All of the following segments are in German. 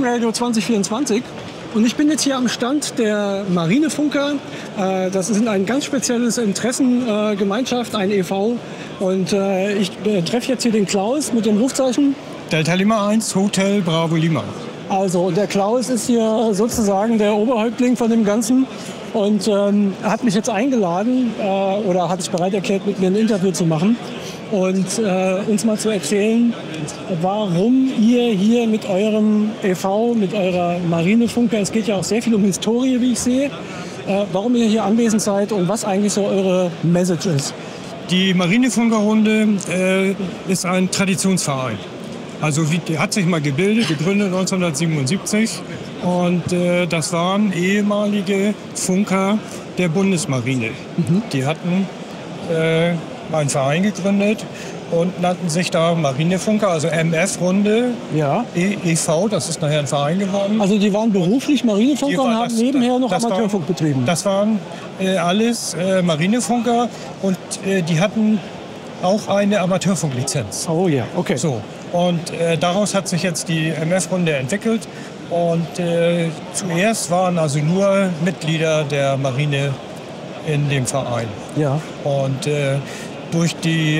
Radio 2024 und ich bin jetzt hier am Stand der Marinefunker. Das ist ein ganz spezielles Interessengemeinschaft, ein e.V. Und ich treffe jetzt hier den Klaus mit dem Rufzeichen Delta Lima 1, Hotel Bravo Lima. Also der Klaus ist hier sozusagen der Oberhäuptling von dem Ganzen und hat mich jetzt eingeladen oder hat sich bereit erklärt, mit mir ein Interview zu machen und uns mal zu erzählen, warum ihr hier mit eurem e.V., mit eurer Marinefunker, es geht ja auch sehr viel um Historie, wie ich sehe, warum ihr hier anwesend seid und was eigentlich so eure Message ist. Die Marinefunkerrunde ist ein Traditionsverein. Also die hat sich mal gegründet 1977 und das waren ehemalige Funker der Bundesmarine. Die hatten einen Verein gegründet und nannten sich da Marinefunker, also MF-Runde, e.V., das ist nachher ein Verein geworden. Also die waren beruflich Marinefunker und haben nebenher noch Amateurfunk betrieben? Das waren alles Marinefunker und die hatten auch eine Amateurfunklizenz. Oh ja, okay. So. Und daraus hat sich jetzt die MF-Runde entwickelt. Und zuerst waren also nur Mitglieder der Marine in dem Verein. Ja. Und durch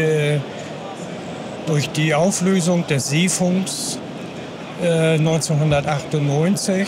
die Auflösung des Seefunks 1998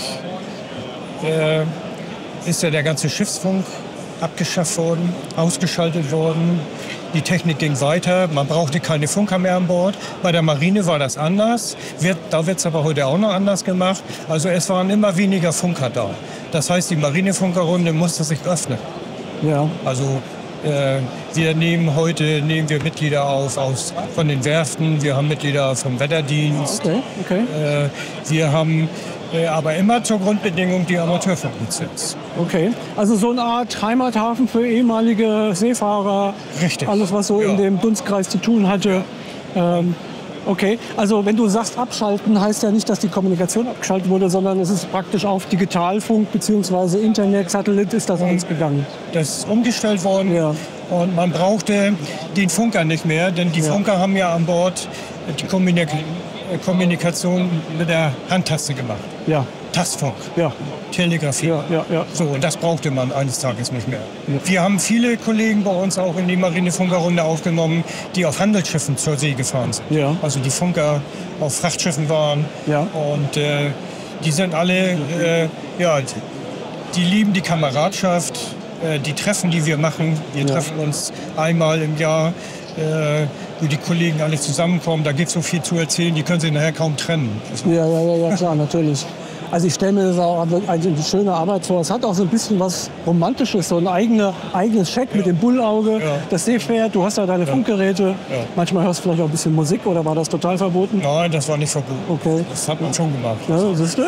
ist ja der ganze Schiffsfunk abgeschafft worden, ausgeschaltet worden. Die Technik ging weiter, man brauchte keine Funker mehr an Bord. Bei der Marine war das anders, da wird es aber heute auch noch anders gemacht. Also es waren immer weniger Funker da. Das heißt, die Marinefunkerrunde musste sich öffnen. Ja. Also wir nehmen Mitglieder auf von den Werften, wir haben Mitglieder vom Wetterdienst. Okay. Wir haben aber immer zur Grundbedingung die Amateurfunklizenz. Okay, also so eine Art Heimathafen für ehemalige Seefahrer. Richtig. Alles, was so in dem Dunstkreis zu tun hatte. Okay, also wenn du sagst abschalten, heißt ja nicht, dass die Kommunikation abgeschaltet wurde, sondern es ist praktisch auf Digitalfunk bzw. Internet, Satellit ist das alles gegangen. Das ist umgestellt worden und man brauchte den Funker nicht mehr, denn die Funker haben ja an Bord die Kommunikation mit der Handtaste gemacht. Ja. Tastfunk, ja. Telegrafie. Ja. So, und das brauchte man eines Tages nicht mehr. Ja. Wir haben viele Kollegen bei uns auch in die Marinefunkerrunde aufgenommen, die auf Handelsschiffen zur See gefahren sind. Ja. Also die Funker auf Frachtschiffen waren. Ja. Und die sind alle, die lieben die Kameradschaft, die Treffen, die wir machen. Wir treffen uns einmal im Jahr, wo die Kollegen alle zusammenkommen. Da gibt es so viel zu erzählen, die können sich nachher kaum trennen. Ja, klar, natürlich. Also ich stelle mir das auch eine schöne Arbeit vor. Es hat auch so ein bisschen was Romantisches, so ein eigenes Scheck mit dem Bullauge, das Seepferd, du hast ja deine Funkgeräte. Ja. Manchmal hörst du vielleicht auch ein bisschen Musik oder war das total verboten? Nein, das war nicht verboten. Okay. Das hat man schon gemacht. Ja, siehst du?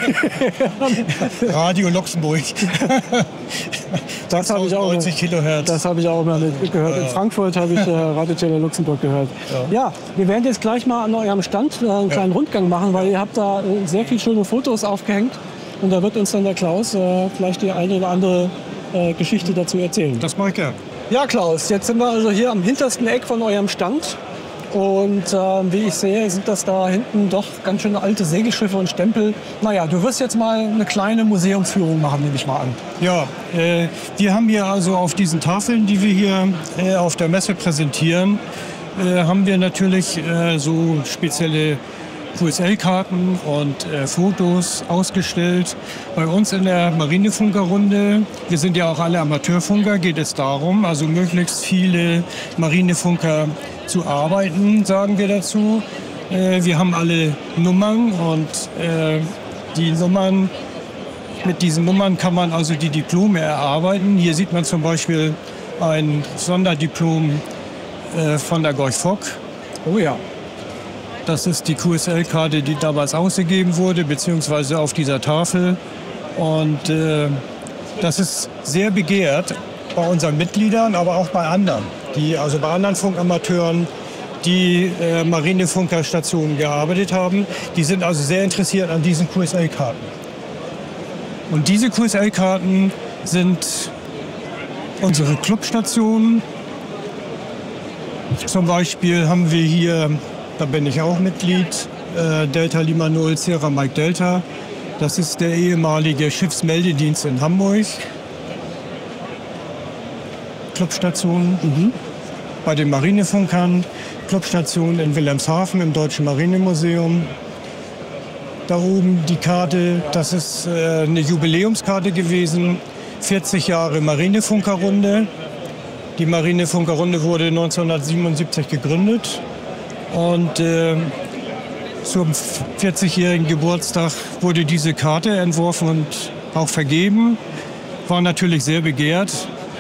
Radio Luxemburg. Das habe ich auch 90 Kilohertz. Das habe ich auch mal gehört. In Frankfurt habe ich Radio Tele Luxemburg gehört. Ja, wir werden jetzt gleich mal an eurem Stand einen kleinen Rundgang machen, weil ihr habt da sehr viele schöne Fotos aufgehängt. Und da wird uns dann der Klaus vielleicht die eine oder andere Geschichte dazu erzählen. Das mache ich gerne. Ja, Klaus, jetzt sind wir also hier am hintersten Eck von eurem Stand. Und wie ich sehe, sind das da hinten doch ganz schöne alte Segelschiffe und Stempel. Naja, du wirst jetzt mal eine kleine Museumsführung machen, nehme ich mal an. Ja, wir haben hier also auf diesen Tafeln, die wir hier auf der Messe präsentieren, haben wir natürlich so spezielle QSL-Karten und Fotos ausgestellt. Bei uns in der Marinefunkerrunde, wir sind ja auch alle Amateurfunker, geht es darum, also möglichst viele Marinefunker zu arbeiten, sagen wir dazu. Wir haben alle Nummern und die Nummern, mit diesen Nummern kann man also die Diplome erarbeiten. Hier sieht man zum Beispiel ein Sonderdiplom von der Gorch Fock. Oh ja. Das ist die QSL-Karte, die damals ausgegeben wurde, beziehungsweise auf dieser Tafel. Und das ist sehr begehrt bei unseren Mitgliedern, aber auch bei anderen. Also bei anderen Funkamateuren, die Marinefunkerstationen gearbeitet haben. Die sind also sehr interessiert an diesen QSL-Karten. Und diese QSL-Karten sind unsere Clubstationen. Zum Beispiel haben wir hier, da bin ich auch Mitglied, Delta Lima 0 Sierra Mike Delta. Das ist der ehemalige Schiffsmeldedienst in Hamburg. Clubstation bei den Marinefunkern. Clubstation in Wilhelmshaven im Deutschen Marinemuseum. Da oben die Karte, das ist eine Jubiläumskarte gewesen. 40 Jahre Marinefunkerrunde. Die Marinefunkerrunde wurde 1977 gegründet. Und zum 40-jährigen Geburtstag wurde diese Karte entworfen und auch vergeben. War natürlich sehr begehrt.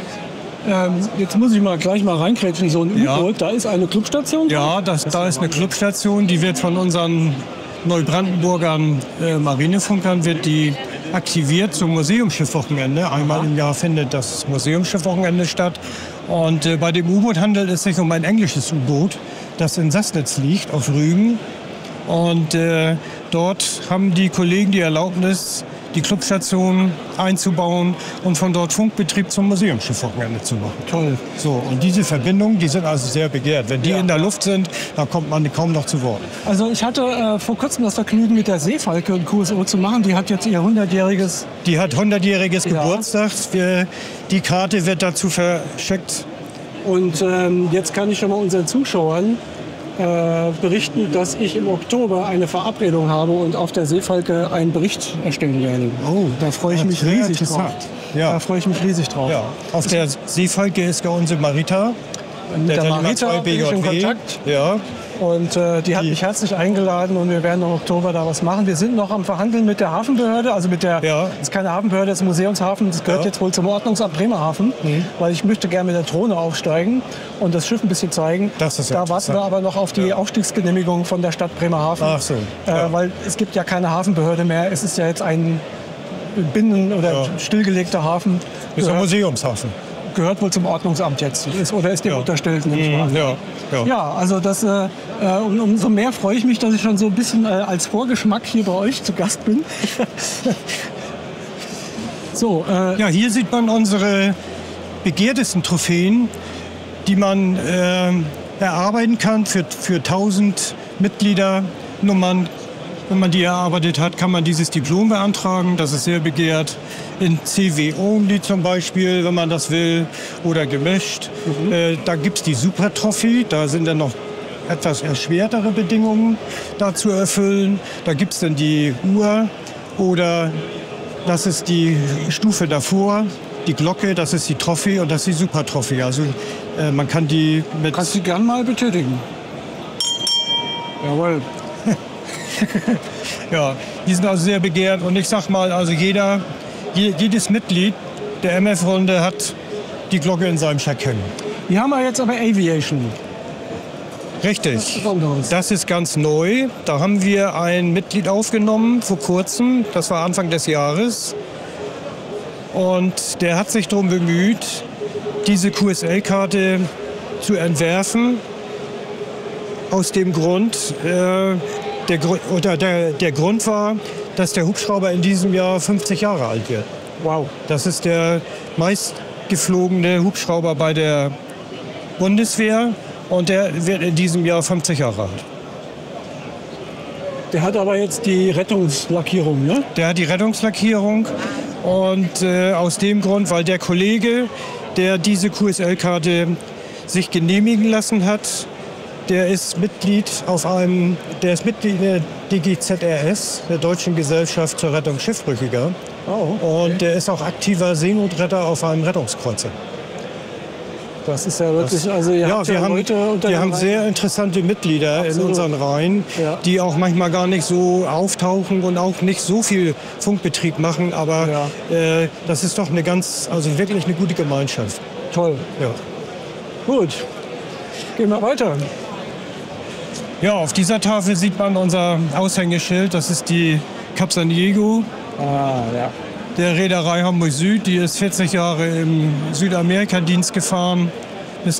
Jetzt muss ich mal gleich mal reinkrätschen. So ein U-Boot, da ist eine Clubstation? Ja, da ist eine Clubstation, die wird von unseren Neubrandenburgern Marinefunkern wird die aktiviert zum Museumsschiffwochenende. Einmal im Jahr findet das Museumsschiffwochenende statt. Und bei dem U-Boot handelt es sich um ein englisches U-Boot, das in Sassnitz liegt, auf Rügen. Und dort haben die Kollegen die Erlaubnis, die Clubstation einzubauen und von dort Funkbetrieb zum Museumsschiffwochenende zu machen. Toll. So, und diese Verbindungen, die sind also sehr begehrt. Wenn die in der Luft sind, dann kommt man kaum noch zu Wort. Also ich hatte vor kurzem das Vergnügen, mit der Seefalke ein QSO zu machen. Die hat jetzt ihr 100-jähriges... Die hat 100-jähriges Geburtstag. Die Karte wird dazu verschickt. Und jetzt kann ich schon mal unseren Zuschauern berichten, dass ich im Oktober eine Verabredung habe und auf der Seefalke einen Bericht erstellen werde. Oh, da freue ich mich riesig drauf. Ja. Da freue ich mich riesig drauf. Ja. Auf der Seefalke ist der unsere Marita. Mit der Marita bin ich in Kontakt. Ja. Und die hat mich herzlich eingeladen und wir werden im Oktober da was machen. Wir sind noch am Verhandeln mit der Hafenbehörde, also mit der, das ist keine Hafenbehörde, das ist Museumshafen, das gehört jetzt wohl zum Ordnungsamt Bremerhaven, weil ich möchte gerne mit der Drohne aufsteigen und das Schiff ein bisschen zeigen. Das ist da warten wir aber noch auf die Aufstiegsgenehmigung von der Stadt Bremerhaven. Ach so. Weil es gibt ja keine Hafenbehörde mehr, es ist ja jetzt ein binnen- oder stillgelegter Hafen. Ist ein Museumshafen. Gehört wohl zum Ordnungsamt jetzt, ist dem unterstellt. Ja, also das, umso mehr freue ich mich, dass ich schon so ein bisschen als Vorgeschmack hier bei euch zu Gast bin. So, ja, hier sieht man unsere begehrtesten Trophäen, die man erarbeiten kann für 1000 Mitgliedernummern. Wenn man die erarbeitet hat, kann man dieses Diplom beantragen. Das ist sehr begehrt. In CW Only zum Beispiel, wenn man das will, oder gemischt. Da gibt es die Super Trophy. Da sind dann noch etwas erschwertere Bedingungen da zu erfüllen. Da gibt es dann die Uhr oder das ist die Stufe davor. Die Glocke, das ist die Trophy und das ist die Super Trophy. Also man kann die mit... Kannst du gern mal betätigen. Jawohl. Ja, die sind also sehr begehrt und ich sag mal, also jedes Mitglied der MF-Runde hat die Glocke in seinem Scheck hängen. Wir haben ja jetzt aber Aviation. Richtig, das ist ganz neu. Da haben wir ein Mitglied aufgenommen vor kurzem, das war Anfang des Jahres. Und der hat sich darum bemüht, diese QSL-Karte zu entwerfen. Aus dem Grund, der Grund war, dass der Hubschrauber in diesem Jahr 50 Jahre alt wird. Wow. Das ist der meistgeflogene Hubschrauber bei der Bundeswehr und der wird in diesem Jahr 50 Jahre alt. Der hat aber jetzt die Rettungslackierung, ne? Der hat die Rettungslackierung und aus dem Grund, weil der Kollege, der diese QSL-Karte sich genehmigen lassen hat, der ist Mitglied der DGZRS, der Deutschen Gesellschaft zur Rettung Schiffbrüchiger. Oh, okay. Und der ist auch aktiver Seenotretter auf einem Rettungskreuzer. Das ist ja wirklich, wir haben sehr interessante Mitglieder in unseren Reihen, die auch manchmal gar nicht so auftauchen und auch nicht so viel Funkbetrieb machen, aber das ist doch wirklich eine gute Gemeinschaft. Toll. Ja. Gut, gehen wir weiter. Ja, auf dieser Tafel sieht man unser Aushängeschild, das ist die Cap San Diego. Der Reederei Hamburg Süd, die ist 40 Jahre im Südamerika-Dienst gefahren bis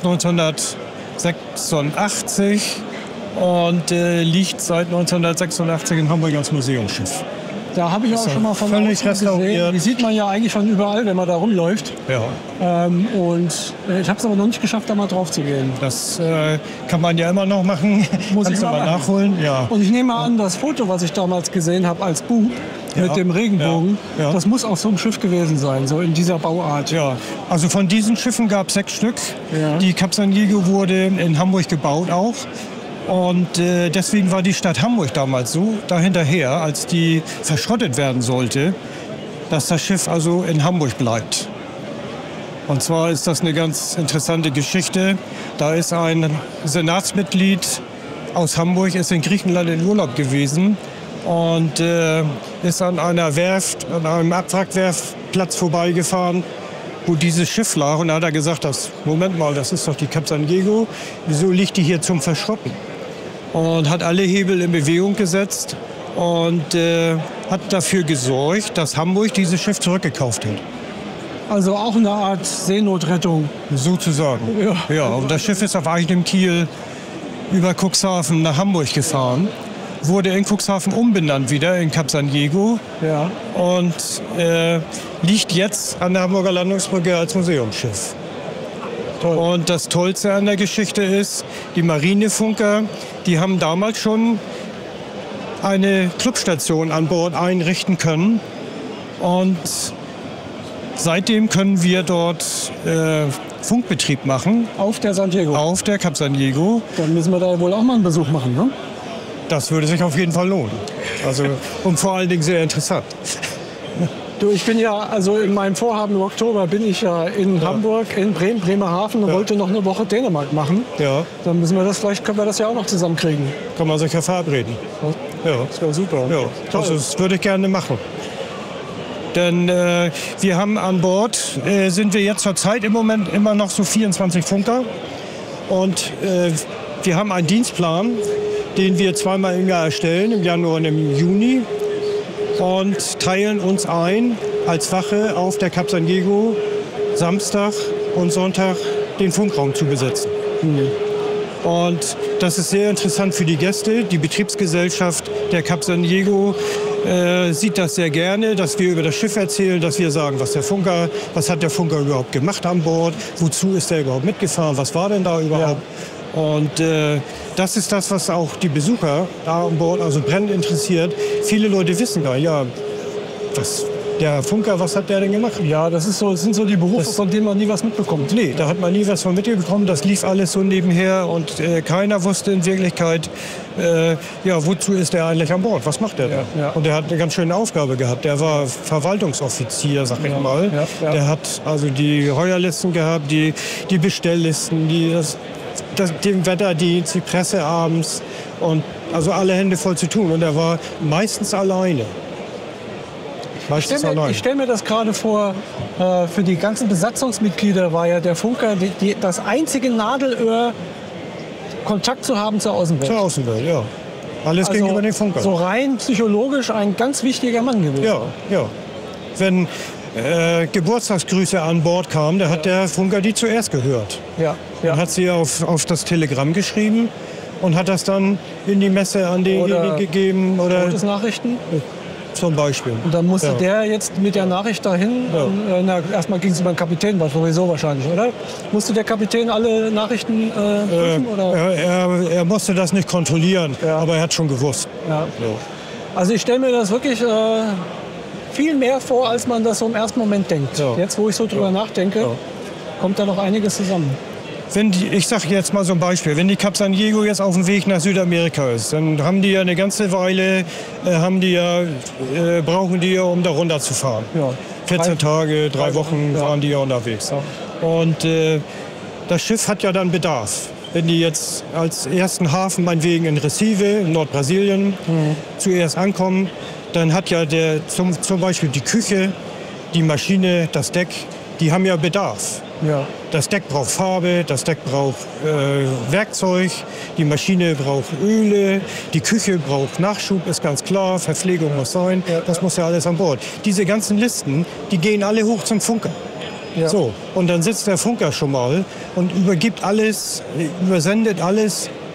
1986 und liegt seit 1986 in Hamburg als Museumsschiff. Da habe ich auch schon mal von völlig außen gesehen. restauriert. Die sieht man ja eigentlich schon überall, wenn man da rumläuft. Ja. Und ich habe es aber noch nicht geschafft, da mal drauf zu gehen. Das kann man ja immer noch machen. Muss ich Kannst du mal nachholen. Ja. Und ich nehme an, das Foto, was ich damals gesehen habe als Bub mit dem Regenbogen, Ja. das muss auf so einem Schiff gewesen sein, so in dieser Bauart. Ja, also von diesen Schiffen gab es 6 Stück. Ja. Die Cap San Diego wurde in Hamburg gebaut auch. Und deswegen war die Stadt Hamburg damals so dahinterher, als die verschrottet werden sollte, dass das Schiff also in Hamburg bleibt. Und zwar ist das eine ganz interessante Geschichte. Da ist ein Senatsmitglied aus Hamburg, ist in Griechenland in Urlaub gewesen und ist an einer Werft, an einem Abwrackwerftplatz vorbeigefahren, wo dieses Schiff lag. Und da hat er gesagt, Moment mal, das ist doch die Cap San Diego, wieso liegt die hier zum Verschrotten? Und hat alle Hebel in Bewegung gesetzt und hat dafür gesorgt, dass Hamburg dieses Schiff zurückgekauft hat. Also auch eine Art Seenotrettung. Sozusagen. Ja. Ja, und das Schiff ist auf eigenem Kiel über Cuxhaven nach Hamburg gefahren, wurde in Cuxhaven umbenannt wieder in Cap San Diego Ja. und liegt jetzt an der Hamburger Landungsbrücke als Museumsschiff. Toll. Und das Tollste an der Geschichte ist, die Marinefunker, die haben damals schon eine Clubstation an Bord einrichten können. Und seitdem können wir dort Funkbetrieb machen Auf der San Diego. auf der Cap San Diego. Dann müssen wir da wohl auch mal einen Besuch machen, ne? Das würde sich auf jeden Fall lohnen. Also, und vor allen Dingen sehr interessant. Du, ich bin ja, also in meinem Vorhaben im Oktober bin ich ja in Hamburg, in Bremerhaven und wollte noch eine Woche Dänemark machen. Ja, Dann müssen wir das, vielleicht können wir das ja auch noch zusammenkriegen. kann man sich ja verabreden. Ja, Das wäre super. ja. Toll. Also, das würde ich gerne machen. Denn wir haben an Bord, sind wir jetzt zur Zeit im Moment immer noch so 24 Funker. Und wir haben einen Dienstplan, den wir zweimal im Jahr erstellen, im Januar und im Juni. Und teilen uns ein als Wache auf der Cap San Diego Samstag und Sonntag den Funkraum zu besetzen. Und das ist sehr interessant für die Gäste. Die Betriebsgesellschaft der Cap San Diego sieht das sehr gerne, dass wir über das Schiff erzählen, dass wir sagen, was hat der Funker überhaupt gemacht an Bord, wozu ist er überhaupt mitgefahren, was war denn da überhaupt. Ja. Und das ist das, was auch die Besucher da an Bord also brennend interessiert. Viele Leute wissen gar nicht, ja, der Funker, was hat der denn gemacht? Ja, das sind so die Berufe, von denen man nie was mitbekommt. Nee, da hat man nie was von mitbekommen. Das lief alles so nebenher und keiner wusste in Wirklichkeit, wozu ist der eigentlich an Bord? Was macht der da? Ja. Und der hat eine ganz schöne Aufgabe gehabt. Der war Verwaltungsoffizier, sag ich mal. Ja. Der hat also die Heuerlisten gehabt, die Bestelllisten, den Wetterdienst, die Presse abends und also alle Hände voll zu tun. Und er war meistens alleine. Ich stell mir das gerade vor, für die ganzen Besatzungsmitglieder war ja der Funker das einzige Nadelöhr, Kontakt zu haben zur Außenwelt. Zur Außenwelt, ja. Alles Also gegenüber den Funkern. so rein psychologisch ein ganz wichtiger Mann gewesen. Ja. Wenn Geburtstagsgrüße an Bord kamen, da hat der Funker die zuerst gehört. Ja. Dann hat sie auf das Telegramm geschrieben und hat das dann in die Messe an denjenigen gegeben. Oder Nachrichten. zum Beispiel. Und dann musste der jetzt mit der Nachricht dahin, erstmal ging es über den Kapitän, war sowieso wahrscheinlich, oder? Musste der Kapitän alle Nachrichten prüfen? Oder? Er musste das nicht kontrollieren, aber er hat schon gewusst. Ja. Also ich stelle mir das wirklich viel mehr vor, als man das so im ersten Moment denkt. Ja. Jetzt, wo ich so drüber nachdenke, kommt da noch einiges zusammen. Ich sage jetzt mal so ein Beispiel, wenn die Cap San Diego jetzt auf dem Weg nach Südamerika ist, dann haben die ja eine ganze Weile, brauchen die ja, um da runterzufahren. Ja. 14 Tage, 3 Wochen waren die ja unterwegs. Ja. Und das Schiff hat ja dann Bedarf. Wenn die jetzt als ersten Hafen, meinetwegen in Recife, in Nordbrasilien, zuerst ankommen, dann hat ja zum Beispiel die Küche, die Maschine, das Deck, die haben ja Bedarf. Ja. Das Deck braucht Farbe, das Deck braucht Werkzeug, die Maschine braucht Öle, die Küche braucht Nachschub, ist ganz klar, Verpflegung muss sein, das muss ja alles an Bord. Diese ganzen Listen, die gehen alle hoch zum Funker. Ja. So, und dann sitzt der Funker schon mal und übersendet alles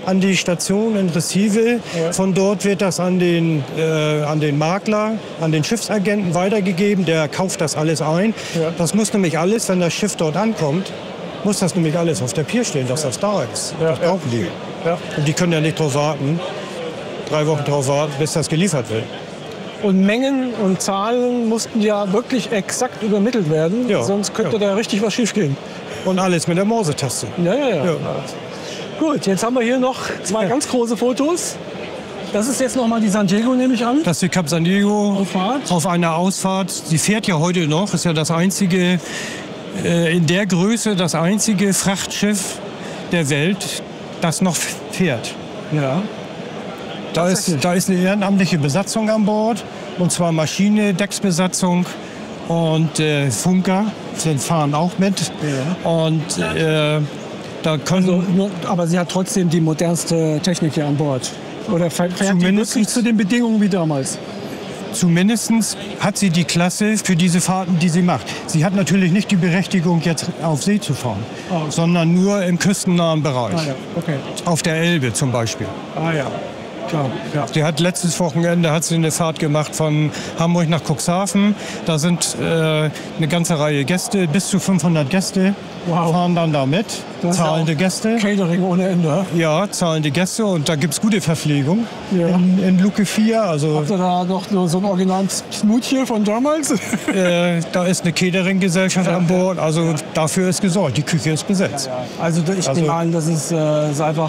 an die Station in Recife. Von dort wird das an den Makler, an den Schiffsagenten weitergegeben. Der kauft das alles ein. Das muss nämlich alles, wenn das Schiff dort ankommt, muss das nämlich alles auf der Pier stehen, dass das da ist. Das brauchen die. Und die können ja nicht drauf warten, 3 Wochen drauf warten, bis das geliefert wird. Und Mengen und Zahlen mussten ja wirklich exakt übermittelt werden, sonst könnte da richtig was schiefgehen. Und alles mit der Morsetaste. Ja. Gut, jetzt haben wir hier noch 2 ganz große Fotos. Das ist jetzt noch mal die San Diego, nehme ich an. Das ist die Cap San Diego auf einer Ausfahrt. Sie fährt ja heute noch, ist ja das einzige, in der Größe das einzige Frachtschiff der Welt, das noch fährt. Ja. Da ist eine ehrenamtliche Besatzung an Bord, und zwar Maschine, Decksbesatzung und Funker fahren auch mit. Ja. Und da können aber sie hat trotzdem die modernste Technik hier an Bord. Oder fährt die wirklich zu den Bedingungen wie damals? Zumindest hat sie die Klasse für diese Fahrten, die sie macht. Sie hat natürlich nicht die Berechtigung, jetzt auf See zu fahren, sondern nur im küstennahen Bereich. Okay. Auf der Elbe zum Beispiel. Klar, ja. Sie hat letztes Wochenende eine Fahrt gemacht von Hamburg nach Cuxhaven. Da sind eine ganze Reihe Gäste, bis zu 500 Gäste fahren dann da mit. Zahlende Gäste. Catering ohne Ende. Ja, zahlende Gäste, und da gibt es gute Verpflegung in Luke 4. Also, habt ihr da noch so ein originales Smoothie von damals? Da ist eine Catering-Gesellschaft an Bord, also dafür ist gesorgt. Die Küche ist besetzt. Also ich nehme an, das ist einfach...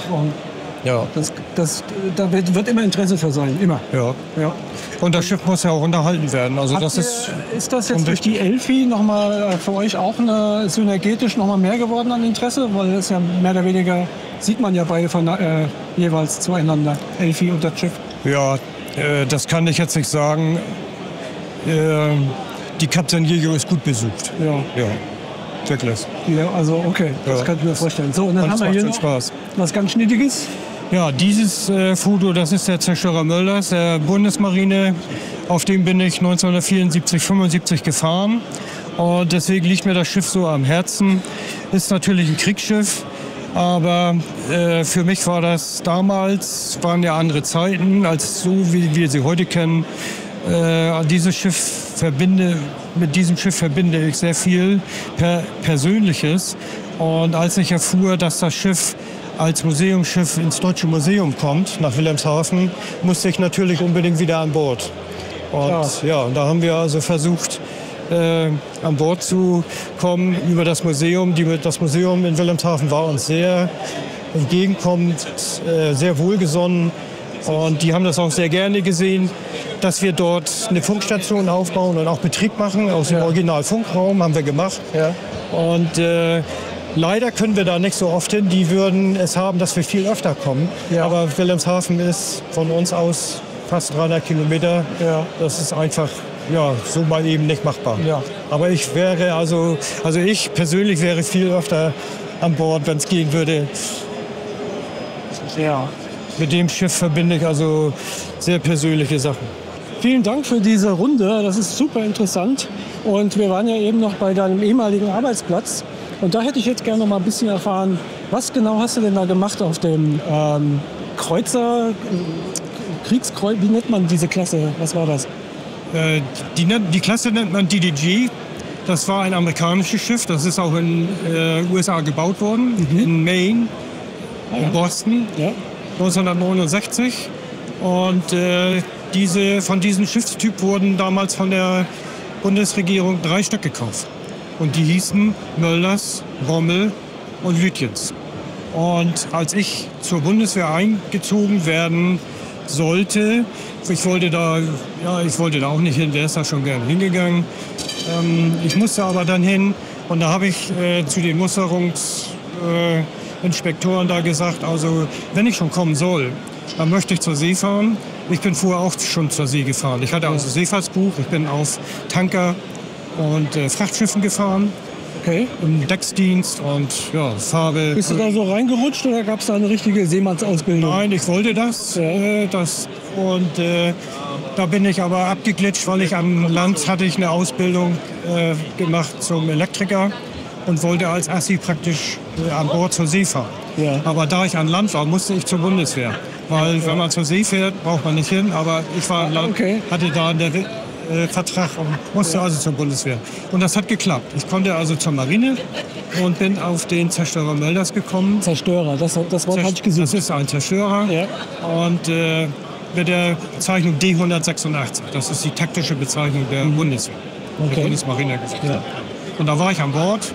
Da wird immer Interesse für sein, immer. Ja. Und das Schiff muss ja auch unterhalten werden. Also ist das jetzt durch die Elfi noch mal für euch auch synergetisch noch mal mehr geworden an Interesse? Weil das ja mehr oder weniger, sieht man ja beide jeweils zueinander, Elfi und das Schiff. Ja, das kann ich jetzt nicht sagen. Die Cap San Diego ist gut besucht. Ja. Wirklich. Ja, also okay, das kann ich mir vorstellen. So, und dann haben wir hier noch was ganz Schnittiges. Ja, dieses Foto, das ist der Zerstörer Mölders, der Bundesmarine. Auf dem bin ich 1974, 75 gefahren. Und deswegen liegt mir das Schiff so am Herzen. Ist natürlich ein Kriegsschiff, aber für mich war das damals, waren ja andere Zeiten, als so, wie wir sie heute kennen. Mit diesem Schiff verbinde ich sehr viel Persönliches. Und als ich erfuhr, dass das Schiff als Museumsschiff ins Deutsche Museum kommt, nach Wilhelmshaven, musste ich natürlich unbedingt wieder an Bord. Und da haben wir also versucht, an Bord zu kommen über das Museum. Das Museum in Wilhelmshaven war uns sehr entgegenkommend, sehr wohlgesonnen. Und die haben das auch sehr gerne gesehen, dass wir dort eine Funkstation aufbauen und auch Betrieb machen. Aus dem Originalfunkraum haben wir gemacht. Und leider können wir da nicht so oft hin. Die würden es haben, dass wir viel öfter kommen. Aber Wilhelmshaven ist von uns aus fast 300 Kilometer. Das ist einfach so mal eben nicht machbar. Aber ich persönlich wäre viel öfter an Bord, wenn es gehen würde. Mit dem Schiff verbinde ich also sehr persönliche Sachen. Vielen Dank für diese Runde, das ist super interessant. Und wir waren ja eben noch bei deinem ehemaligen Arbeitsplatz. Und da hätte ich jetzt gerne noch mal ein bisschen erfahren, was genau hast du denn da gemacht auf dem Kreuzer, Kriegskreuz, wie nennt man diese Klasse? Was war das? Die Klasse nennt man DDG. Das war ein amerikanisches Schiff, das ist auch in den USA gebaut worden, in Maine, in Boston, 1969. Und von diesem Schiffstyp wurden damals von der Bundesregierung 3 Stück gekauft. Und die hießen Mölders, Rommel und Lütjens. Und als ich zur Bundeswehr eingezogen werden sollte, ich wollte da auch nicht hin, der ist da schon gerne hingegangen. Ich musste aber dann hin, und da habe ich zu den Musterungsinspektoren da gesagt, also wenn ich schon kommen soll, dann möchte ich zur See fahren. Ich bin vorher auch schon zur See gefahren. Ich hatte also Seefahrtsbuch, ich bin auf Tanker und Frachtschiffen gefahren. Okay. Im Decksdienst und Farbe. Bist du da so reingerutscht oder gab es da eine richtige Seemannsausbildung? Nein, ich wollte das. Da bin ich aber abgeglitscht, weil ich am Land hatte ich eine Ausbildung gemacht zum Elektriker und wollte als Assi praktisch an Bord zur See fahren. Ja. Aber da ich an Land war, musste ich zur Bundeswehr. Weil wenn man zur See fährt, braucht man nicht hin. Aber ich war an Land, Okay. hatte da einen Vertrag und musste also zur Bundeswehr. Und das hat geklappt. Ich konnte also zur Marine und bin auf den Zerstörer Mölders gekommen. Zerstörer, das Wort hatte ich gesucht. Das ist ein Zerstörer. Ja. Und mit der Bezeichnung D186. Das ist die taktische Bezeichnung der Bundeswehr. Okay. Der Bundesmarine. Ja. Und da war ich an Bord.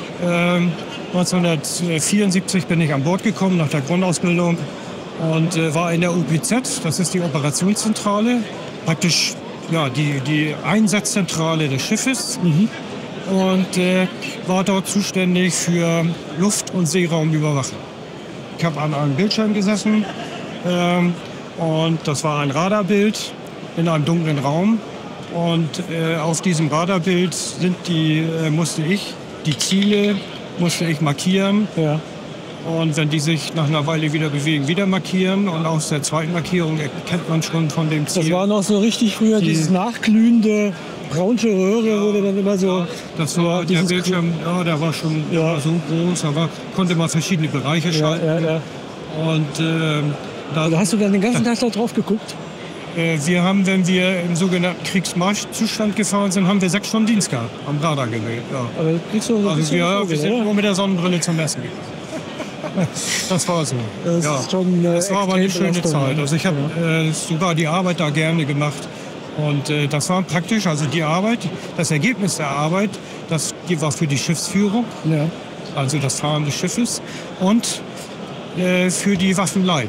1974 bin ich an Bord gekommen nach der Grundausbildung und war in der UPZ, das ist die Operationszentrale, praktisch ja, die Einsatzzentrale des Schiffes. Und war dort zuständig für Luft- und Seeraumüberwachung. Ich habe an einem Bildschirm gesessen und das war ein Radarbild in einem dunklen Raum. Und auf diesem Radarbild musste ich die Ziele markieren. Ja. Und wenn die sich nach einer Weile wieder bewegen, wieder markieren. Und aus der zweiten Markierung erkennt man schon von dem Ziel. Das war noch so richtig früher, dieses nachglühende braunte Röhre, wo wir dann immer so... Das war der Bildschirm, ja, der war schon so groß, aber konnte man verschiedene Bereiche schalten. Ja. Und Da hast du dann den ganzen Tag da drauf geguckt? wir haben, wenn wir im sogenannten Kriegsmarschzustand gefahren sind, haben wir 6 Stunden Dienst gehabt am Radargerät. Ja. Aber kriegst du so ein Also bisschen wir sind nur mit der Sonnenbrille zum Messen gegangen. Das war so. Das ist schon, das war aber eine schöne Extrembelastung, Zeit. Also ich habe sogar die Arbeit da gerne gemacht. Und das war praktisch, also die Arbeit, das Ergebnis der Arbeit, die war für die Schiffsführung, Ja. also das Fahren des Schiffes, und für die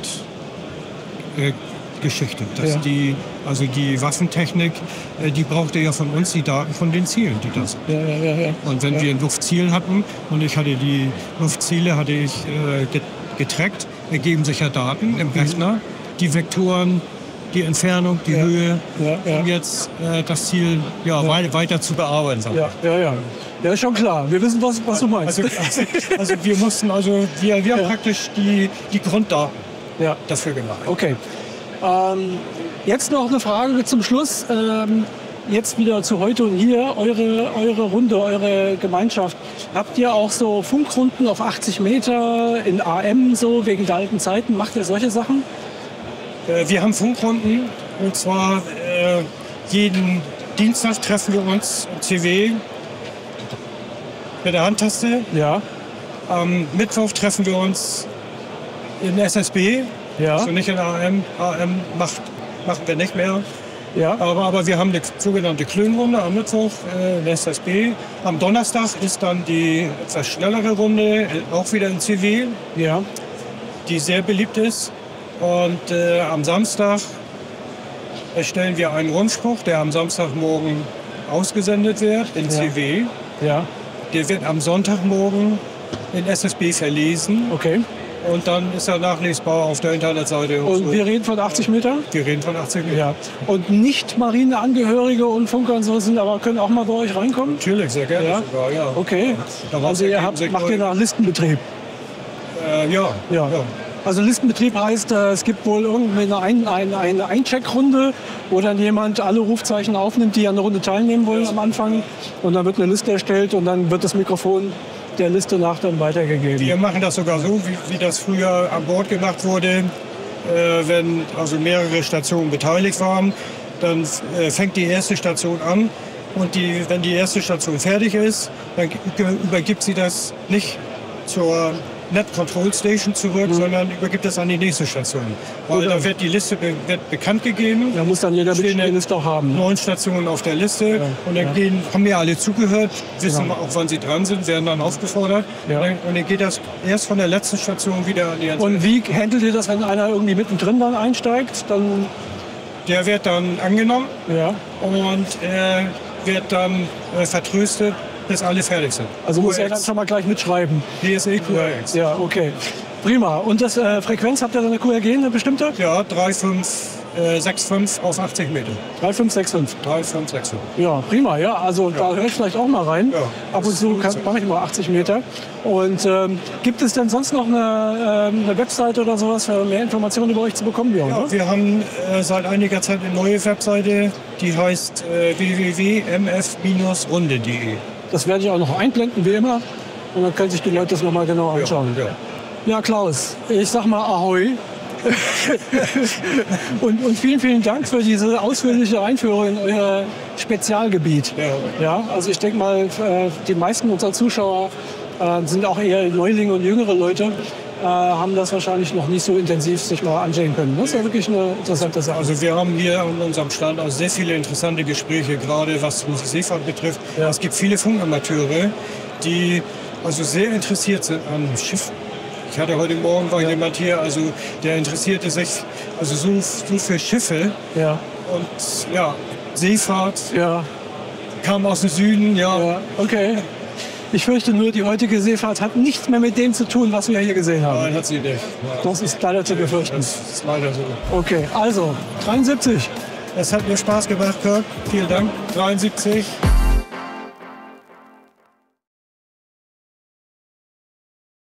Waffenleitgeschichte. Ja. Die Waffentechnik, die brauchte ja von uns die Daten von den Zielen, die da sind. Ja. Und wenn wir ein Luftziel hatten und ich hatte die Luftziele getrackt, ergeben sich ja Daten im Rechner, die Vektoren, die Entfernung, die Höhe, um jetzt das Ziel weiter zu bearbeiten. Ja. Ja, ist schon klar. Wir wissen, was du meinst. Also wir mussten, wir haben praktisch die Grunddaten dafür gemacht. Okay. Jetzt noch eine Frage zum Schluss. Jetzt wieder zu heute und hier. Eure Runde, eure Gemeinschaft. Habt ihr auch so Funkrunden auf 80 Meter in AM, so wegen der alten Zeiten? Macht ihr solche Sachen? Wir haben Funkrunden, und zwar jeden Dienstag treffen wir uns im CW mit der Handtaste. Ja. Am Mittwoch treffen wir uns in SSB, also nicht in AM. AM machen wir nicht mehr. Ja. Aber wir haben eine sogenannte Klönrunde am Mittwoch in SSB. Am Donnerstag ist dann die etwas schnellere Runde, auch wieder in CW, die sehr beliebt ist. Und am Samstag erstellen wir einen Rundspruch, der am Samstagmorgen ausgesendet wird in CW. Ja. Der wird am Sonntagmorgen in SSB verlesen. Okay. Und dann ist er nachlesbar auf der Internetseite. Und wir reden von 80 Metern? Wir reden von 80 Metern. Ja. Und nicht Marineangehörige und Funker und so sind, aber können auch mal bei euch reinkommen? Natürlich, sehr gerne Ja. sogar, ja. Okay. Also ihr macht ihr nach Listenbetrieb? Ja. Also Listenbetrieb heißt, es gibt wohl irgendwie eine Eincheckrunde, wo dann jemand alle Rufzeichen aufnimmt, die an der Runde teilnehmen wollen am Anfang. Und dann wird eine Liste erstellt und dann wird das Mikrofon der Liste nach dann weitergegeben. Wir machen das sogar so, wie das früher an Bord gemacht wurde. Wenn also mehrere Stationen beteiligt waren, dann fängt die erste Station an. Und wenn die erste Station fertig ist, dann übergibt sie das nicht zur Net Control Station zurück, sondern übergibt es an die nächste Station. Weil da wird die Liste bekannt gegeben. Da muss dann jeder die Liste auch haben. 9 Stationen auf der Liste. Und dann haben ja alle zugehört, wissen auch, wann sie dran sind, werden dann aufgefordert. Ja. Und dann geht das erst von der letzten Station wieder an die ganze. Und wie handelt ihr das, wenn einer irgendwie mittendrin dann einsteigt? Dann der wird dann angenommen und wird dann vertröstet, bis alle fertig sind. Also muss er dann schon mal gleich mitschreiben. DSE QRX. Ja, okay. Prima. Und das Frequenz, habt ihr da eine QRG, eine bestimmte? Ja, 3565 auf 80 Meter. 3565. 3565. Ja, prima. Ja, also da höre ich vielleicht auch mal rein. Ja, Ab und zu mache ich mal 80 Meter. Und gibt es denn sonst noch eine Webseite oder sowas, für mehr Informationen über euch zu bekommen? Ja, wir haben seit einiger Zeit eine neue Webseite, die heißt www.mf-runde.de. Das werde ich auch noch einblenden, wie immer. Und dann können sich die Leute das noch mal genau anschauen. Ja. Ja, Klaus, ich sag mal Ahoi. und vielen, vielen Dank für diese ausführliche Einführung in euer Spezialgebiet. Ja, also ich denke mal, die meisten unserer Zuschauer sind auch eher Neulinge und jüngere Leute, haben das wahrscheinlich noch nicht so intensiv sich mal ansehen können. Das ist ja wirklich eine interessante Sache. Also wir haben hier an unserem Stand auch sehr viele interessante Gespräche, gerade was die Seefahrt betrifft. Ja. Es gibt viele Funkamateure, die also sehr interessiert sind an Schiffen. Ich hatte heute Morgen jemand hier, also der interessierte sich also so für Schiffe und ja, Seefahrt. Ja. Kam aus dem Süden, ja. Okay. Ich fürchte nur, die heutige Seefahrt hat nichts mehr mit dem zu tun, was wir hier gesehen haben. Nein, hat sie nicht. Ja. Das ist leider zu befürchten. Das ist leider so. Okay, also 73. Es hat mir Spaß gemacht, Kirk. Vielen Dank. 73.